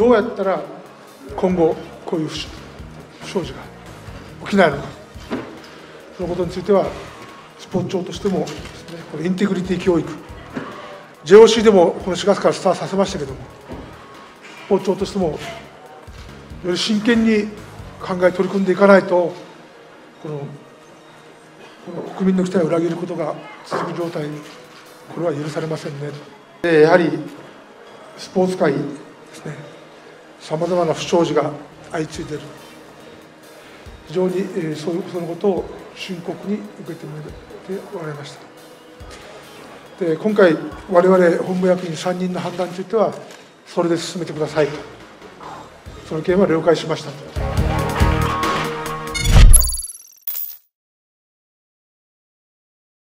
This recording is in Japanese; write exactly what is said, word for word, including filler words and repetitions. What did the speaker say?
どうやったら今後こういう不祥事が起きないのか、そのことについてはスポーツ庁としてもですね、これインテグリティ教育、 ジェーオーシー でもこのしがつからスタートさせましたけれども、スポーツ庁としてもより真剣に考え取り組んでいかないと、このこの国民の期待を裏切ることが続く状態、これは許されませんね。でやはりスポーツ界ですね、さまざまな不祥事が相次いでいる、非常に、えー、そうそのことを深刻に受け止めておられました。で今回、我々本部役員さんにんの判断については、それで進めてくださいと、その件は了解しましたと。